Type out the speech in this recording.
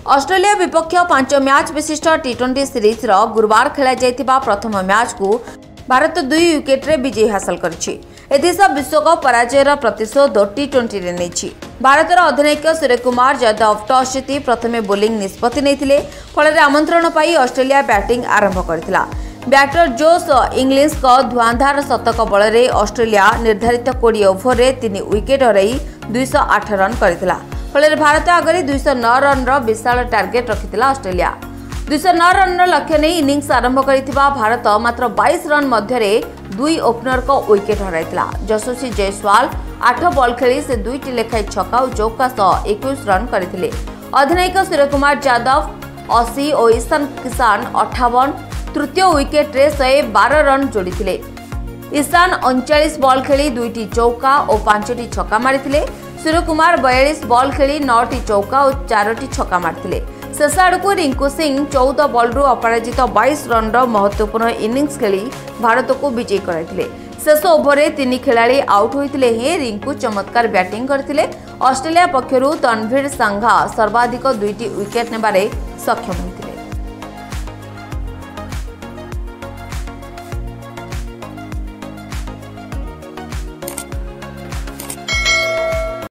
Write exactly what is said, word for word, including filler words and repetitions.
Australia विपक्ष पांच match विशिष्ट टी ट्वेंटी सीरीज रो गुरुवार खेला जाइतिबा प्रथम मैच को भारत दुई विकेट रे विजय हासिल करछि। एथिस विश्वकप पराजयर प्रतिशोध टी ट्वेंटी रे नेछि। भारतर अधिनायक सूर्यकुमार यादव टॉस जीति प्रथमे बोलिंग निष्पत्ति नेथिले। फल आमंत्रण पाई ऑस्ट्रेलिया बैटिंग आरंभ करथिला। बैटर जोश इंग्लिश को धुआंधार शतक बल में ऑस्ट्रेलिया निर्धारित बीस ओभर में तीन विकेट हरई दो सौ आठ रन करथिला। फल भारत आगे दो सौ नौ रन विशाल टार्गेट रखिथिला ऑस्ट्रेलिया। दो सौ नौ रन लक्ष्य नहीं इनिंग्स आरंभ करिथिबा भारत मात्र बाईस रन मध्य दुई ओपनर को विकेट हराइथिला। यशस्वी जायसवाल आठ बॉल खेली से दुईटी लेखाई छक्का और चौका सह इक्कीस रन करथिले। अधिनायक सूर्यकुमार यादव अस्सी और ईशान किसान अठावन तृतीय विकेट रे एक सौ बारह रन जोड़िथिले। ईशान उनचालीस बॉल खेली दुईटी चौका और पांचटी छक्का मारिथिले। सूर्यकुमार बयालीस बॉल खेली नौटी चौका और चारोटी छक्का मारिथिले। शेष आड़क रिंकू सिंह चौदह बॉलरू अपराजित बाईस रन महत्वपूर्ण इनिंग्स खेली भारत को विजयी कराइथिले। शेष ओभर में तीन खेलाड़ी आउट होइतिले हे रिंकू चमत्कार बैटिंग करथिले। ऑस्ट्रेलिया पक्षरु तनवीर संघा सर्वाधिक दुईटी विकेट नेबारे सक्षम होइथिले।